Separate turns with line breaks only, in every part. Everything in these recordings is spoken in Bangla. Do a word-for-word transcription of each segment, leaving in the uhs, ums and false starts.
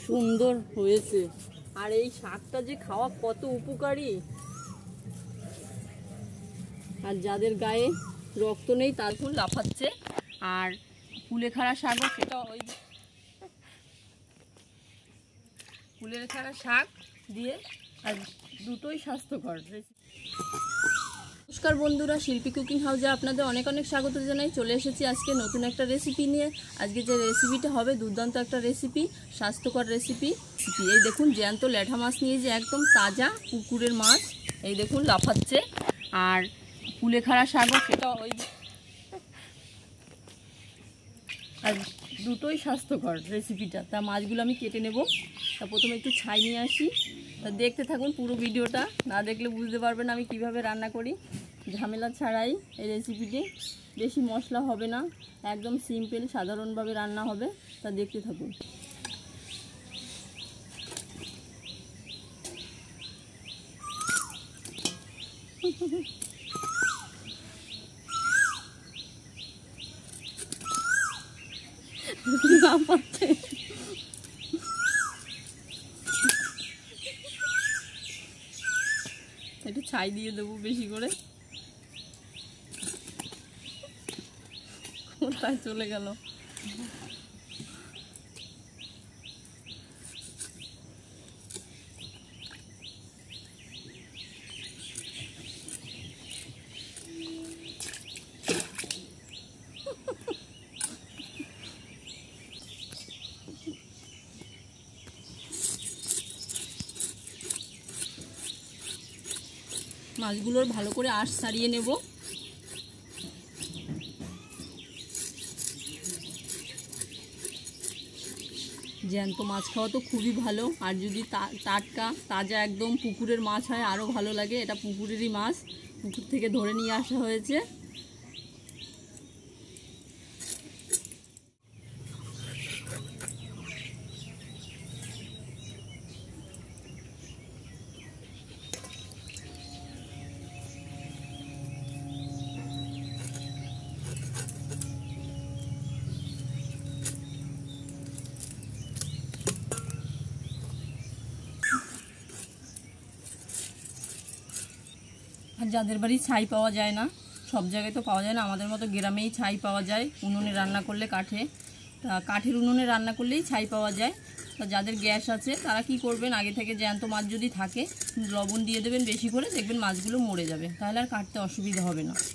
সুন্দর হয়েছে। আর এই শাকটা যে খাওয়া কত উপকারী, আর যাদের গায়ে রক্ত নেই তার ফুল লাফাচ্ছে। আর কুলেখাড়া শাকও সেটা ওই কুলেখাড়া শাক দিয়ে, আর দুটোই স্বাস্থ্যকর। নমস্কার বন্ধুরা, শিল্পী কুকিং হাউসে আপনাদের অনেক অনেক স্বাগত জানাই। চলে এসেছি আজকে নতুন একটা রেসিপি নিয়ে। আজকে যে রেসিপিটা হবে দুর্দান্ত একটা রেসিপি, স্বাস্থ্যকর রেসিপি। এই দেখুন জ্যান্ত ল্যাঠা মাছ নিয়ে যে একদম তাজা পুকুরের মাছ, এই দেখুন লাফাচ্ছে। আর কুলেখাড়া শাকও সেটা ওই আর দুটোই স্বাস্থ্যকর রেসিপিটা। তা মাছগুলো আমি কেটে নেব। তা প্রথমে একটু ছাই নিয়ে আসি। তা দেখতে থাকুন পুরো ভিডিওটা, না দেখলে বুঝতে পারবেন আমি কিভাবে রান্না করি ঝামেলা ছাড়াই এই রেসিপিটি। বেশি মশলা হবে না, একদম সিম্পল সাধারণভাবে রান্না হবে। তা দেখতে থাকুন। একটু ছাই দিয়ে দেবো বেশি করে। কোথায় চলে গেল? মাছগুলোর ভালো করে আঁশ ছাড়িয়ে নেব। জ্যান্ত মাছ খাওয়া তো খুবই ভালো, আর যদি টাটকা তাজা একদম পুকুরের মাছ হয় আরও ভালো লাগে। এটা পুকুরেরই মাছ, পুকুর থেকে ধরে নিয়ে আসা হয়েছে। আর যাদের বাড়ি ছাই পাওয়া যায় না, সব জায়গায় তো পাওয়া যায় না, আমাদের মতো গ্রামেই ছাই পাওয়া যায় উনুনে রান্না করলে, কাঠে। তা কাঠের উনুনে রান্না করলেই ছাই পাওয়া যায়। তা যাদের গ্যাস আছে তারা কি করবেন, আগে থেকে জ্যান্ত মাছ যদি থাকে লবণ দিয়ে দেবেন বেশি করে, দেখবেন মাছগুলো মরে যাবে, তাহলে আর কাটতে অসুবিধা হবে না।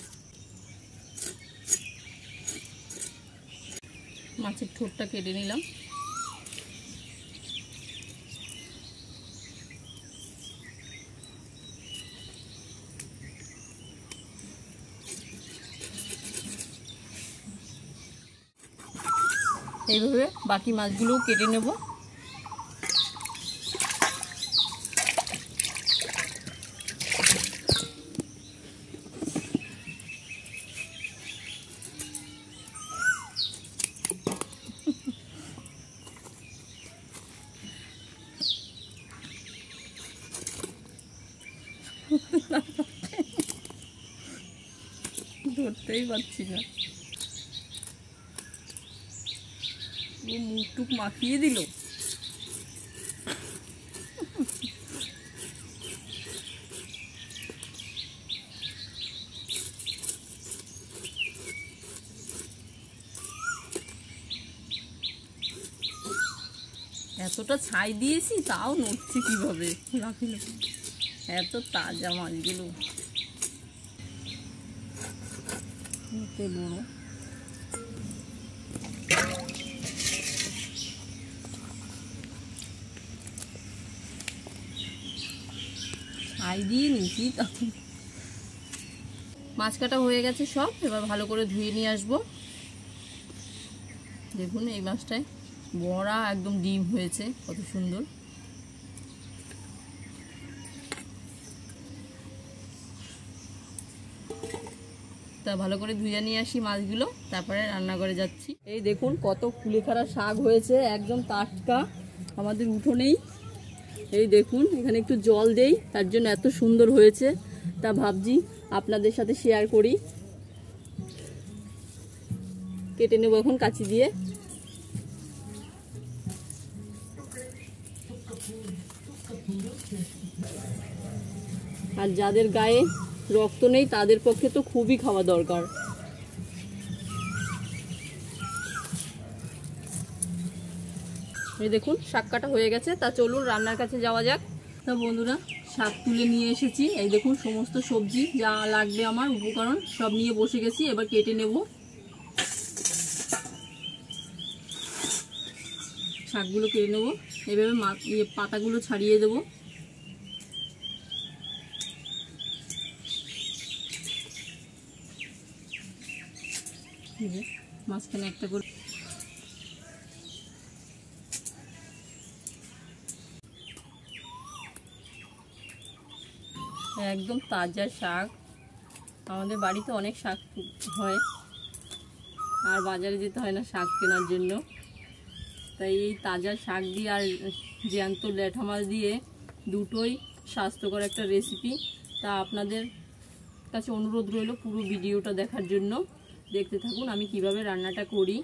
মাছের ঠোঁটটা কেটে নিলাম। এইভাবে বাকি মাছগুলোও কেটে নেব। ধরতেই পারছি না, ও মুখ টুক মাখিয়ে দিল। এতটা ছাই দিয়েছি তাও নড়ছে কিভাবে, লাফি লাফি। এত তাজা মাছগুলো, বড় ছাই দিয়ে নিয়েছি। তখন মাছ কাটা হয়ে গেছে সব, এবার ভালো করে ধুয়ে নিয়ে আসবো। দেখুন এই মাছটায় বড়া একদম ডিম হয়েছে, কত সুন্দর। তা ভালো করে ধুয়ে নিয়ে আসি মাছগুলো, তারপরে রান্নাঘরে যাচ্ছি। এই দেখুন কত কুলেখাড়া শাক হয়েছে, একদম টাটকা আমাদের উঠোনেই। এই দেখুন এখানে একটু জল দেই, তার জন্য এত সুন্দর হয়েছে। তা ভাবছি আপনাদের সাথে শেয়ার করি। কেটে নেব এখন কাঁচি দিয়ে। আর যাদের গায়ে রক্ত নেই তাদের পক্ষে তো খুবই খাওয়া দরকার। এই দেখুন শাক কাটা হয়ে গেছে, তা চলুন রান্নার কাছে যাওয়া যাক। তা বন্ধুরা শাক তুলে নিয়ে এসেছি, এই দেখুন সমস্ত সবজি যা লাগবে আমার উপকরণ সব নিয়ে বসে গেছি। এবার কেটে নেব, শাকগুলো কেটে নেব। এভাবে পাতাগুলো ছাড়িয়ে দেব। মাঝখানে একটা করে একদম তাজা শাক। আমাদের বাড়িতে অনেক শাক হয়, আর বাজারে যেতে হয় না শাক কেনার জন্য। তাই এই তাজা শাক দিয়ে আর জ্যান্ত ল্যাঠা মাছ দিয়ে দুটোই স্বাস্থ্যকর একটা রেসিপি। তা আপনাদের কাছে অনুরোধ রইল পুরো ভিডিওটা দেখার জন্য। দেখতে থাকুন আমি কিভাবে রান্নাটা করি।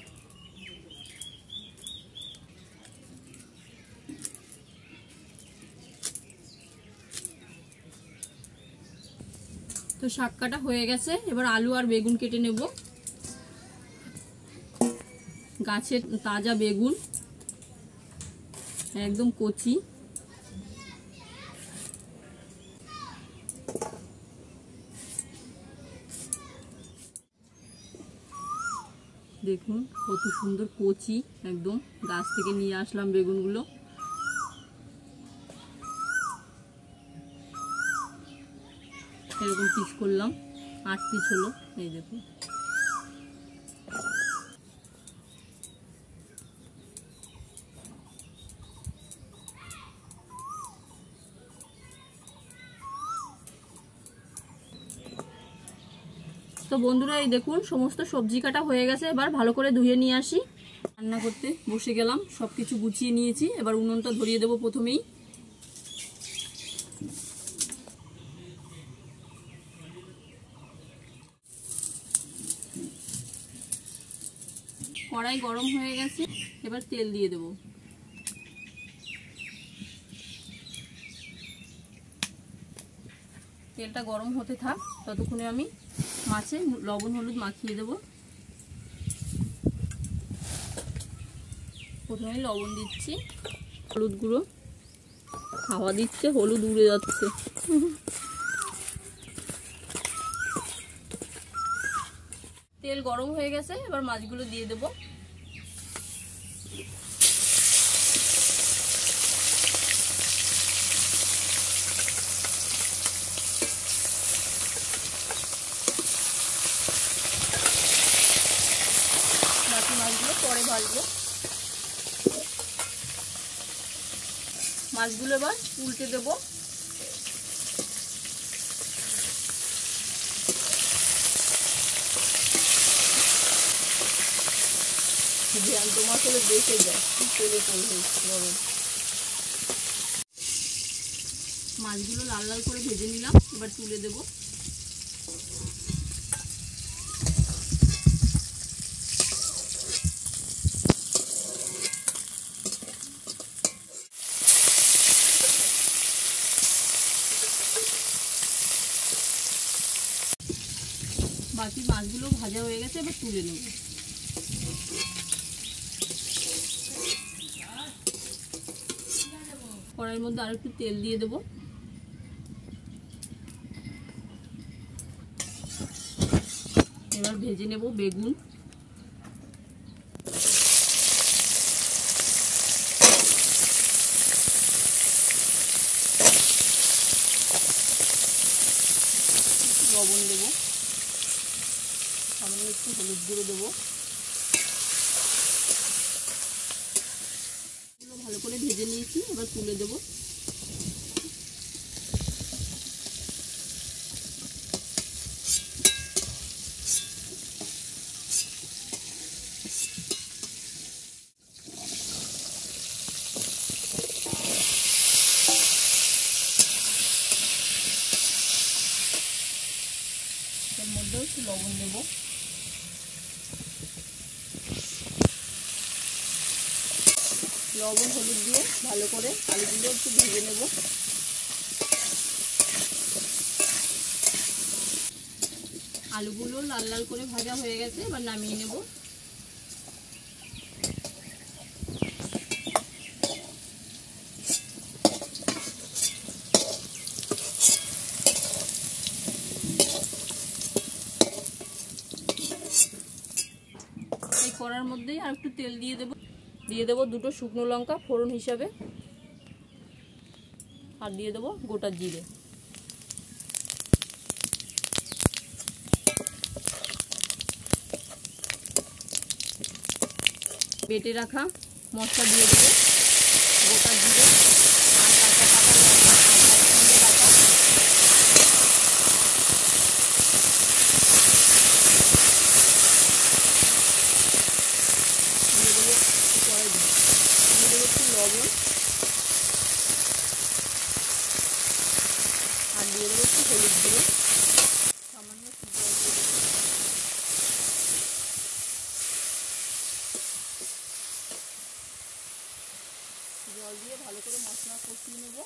তো শাক কাটা হয়ে গেছে, এবার আলু আর বেগুন কেটে নেব। গাছের তাজা বেগুন, একদম কচি। দেখুন কত সুন্দর কচি, একদম গাছ থেকে নিয়ে আসলাম বেগুনগুলো। এরকম পিস করলাম, আট পিস হলো। এই দেখুন তো বন্ধুরা এই দেখুন সমস্ত সবজি কাটা হয়ে গেছে। এবার ভালো করে ধুয়ে নিয়ে আসি। রান্না করতে বসে গেলাম, সব কিছু গুছিয়ে নিয়েছি। এবার উনুনটা ধরিয়ে দেবো প্রথমেই। কড়াই গরম হয়ে গেছে, এবার তেল দিয়ে দেব। তেলটা গরম হতে থাক, ততক্ষণে আমি মাছে লবণ হলুদ মাখিয়ে দেব। প্রথমে লবণ দিচ্ছি, হলুদ গুঁড়ো, হাওয়া দিচ্ছে হলুদ উড়ে যাচ্ছে। তেল গরম হয়ে গেছে, এবার মাছগুলো দিয়ে দেব। বাকি মাছগুলো পরে ভাজবো। মাছগুলো এবার উল্টে দেবো। জ্যান্ত মাছ হলে বেঁচে যায়, তেলে পড়ে গরম। মাছগুলো লাল লাল করে ভেজে নিলাম, এবার তুলে দেব। বাকি মাছগুলো ভাজা হয়ে গেছে, এবার তুলে নেব। কড়াইয়ের মধ্যে আর একটু তেল দিয়ে দেব। এবার ভেজে নেব বেগুন। লবণ দেব, সামান্য একটু হলুদ গুঁড়ো দেবো। ভালো করে ভেজে নিয়েছি, এবার তুলে দেব। এর মধ্যেও একটু লবণ দেব। লবণ হলুদ দিয়ে ভালো করে আলুগুলো একটু ভেজে নেব। আলুগুলো লাল লাল করে ভাজা হয়ে গেছে, এবার নামিয়ে নেব। এই কড়ার মধ্যেই আর একটু তেল দিয়ে দেব, দিয়ে দেবো দুটো শুকনো লঙ্কা ফোড়ন হিসাবে, আর দিয়ে দেবো গোটা জিরে। বেটে রাখা মশলা দিয়ে দেবো, গোটা জিরে আর কাঁচা পাকা লঙ্কা একসঙ্গে রাখা। দিয়ে দেবো পরে দিয়ে দেবো একটু লবণ, আর দিয়ে দেবো একটু হলুদ গুঁড়ো, সামান্য জল দিয়ে দেবো। জল দিয়ে ভালো করে মশলা কষিয়ে নেব।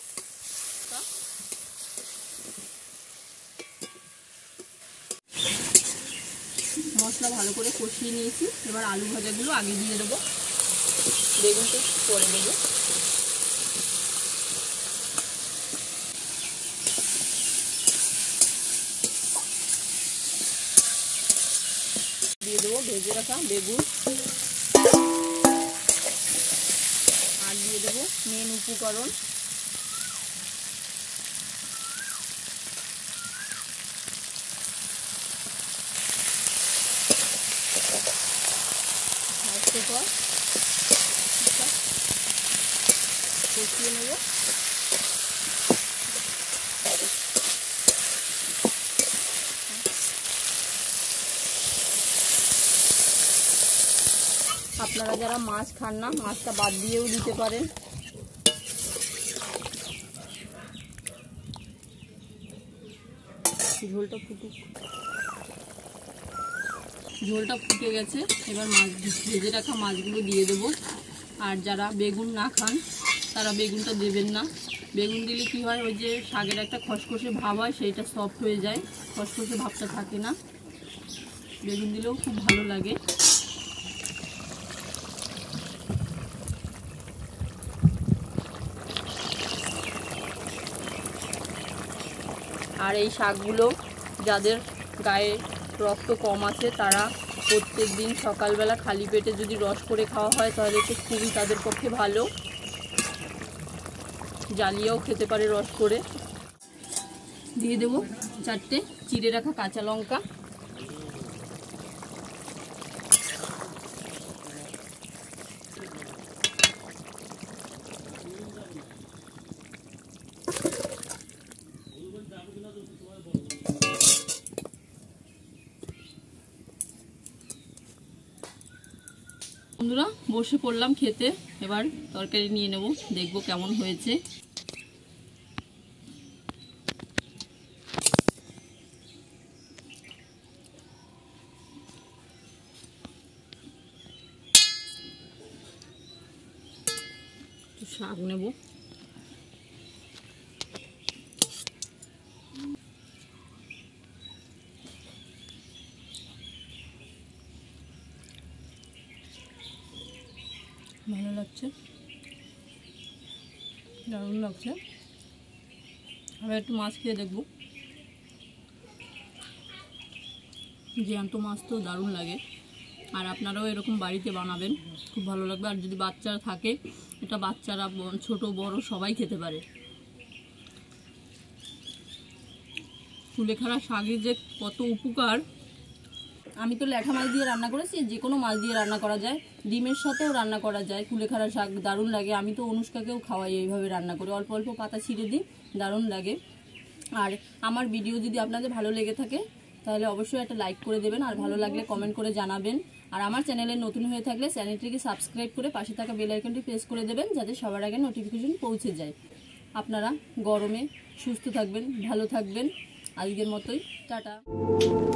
মশলা ভালো করে কষিয়ে নিয়েছি, এবার আলু ভাজাগুলো আগে দিয়ে দেবো, বেগুনটা পরে দেবো। দিয়ে দেবো ভেজে রাখা বেগুন, আর দিয়ে দেবো মেন উপকরণ পর কষিয়ে নেব। আপনারা যারা মাছ খান না, মাছটা বাদ দিয়েও দিতে পারেন। ঝোলটা ফুটুক, ঝোলটা ফুটে গেছে, এবার মাছ ভেজে রাখা মাছগুলো দিয়ে দেবো। আর যারা বেগুন না খান তারা বেগুনটা দেবেন না। বেগুন দিলে কি হয়, ওই যে শাকের একটা খসখসে ভাব হয়, সেইটা সফট হয়ে যায়, খসখসে ভাবটা থাকে না। বেগুন দিলেও খুব ভালো লাগে। আর এই শাকগুলো যাদের গায়ে রক্ত কম আছে তারা প্রত্যেক দিন সকালবেলা খালি পেটে যদি রস করে খাওয়া হয় তাহলে তো খুবই তাদের পক্ষে ভালো। জ্বালিয়েও খেতে পারে রস করে। দিয়ে দেবো চারটে চিড়ে রাখা কাঁচা লঙ্কা, বন্ধুরা বসে পড়লাম খেতে। এবার তরকারি নিয়ে নেব, দেখবো কেমন হয়েছে। একটু শাক নেব, ভালো লাগছে, দারুণ লাগছে। আবার একটু মাছ খেয়ে দেখবো, জ্যান্ত মাছ তো দারুণ লাগে। আর আপনারাও এরকম বাড়িতে বানাবেন, খুব ভালো লাগবে। আর যদি বাচ্চারা থাকে, এটা বাচ্চারা ছোট বড় সবাই খেতে পারে। কুলেখাড়া শাকের যে কত উপকার। আমি তো ল্যাঠা মাছ দিয়ে রান্না করেছি, যে কোনো মাছ দিয়ে রান্না করা যায়, ডিমের সাথেও রান্না করা যায়। কুলেখাড়া শাক দারুণ লাগে। আমি তো অনুষ্কাকেও খাওয়াই এইভাবে রান্না করে, অল্প অল্প পাতা ছিঁড়ে দিই, দারুণ লাগে। আর আমার ভিডিও যদি আপনাদের ভালো লেগে থাকে তাহলে অবশ্যই একটা লাইক করে দেবেন, আর ভালো লাগলে কমেন্ট করে জানাবেন। আর আমার চ্যানেলে নতুন হয়ে থাকলে চ্যানেলটিকে সাবস্ক্রাইব করে পাশে থাকা বেল আইকনটি প্রেস করে দেবেন, যাতে সবার আগে নোটিফিকেশন পৌঁছে যায়। আপনারা গরমে সুস্থ থাকবেন, ভালো থাকবেন। আজকের মতোই টাটা।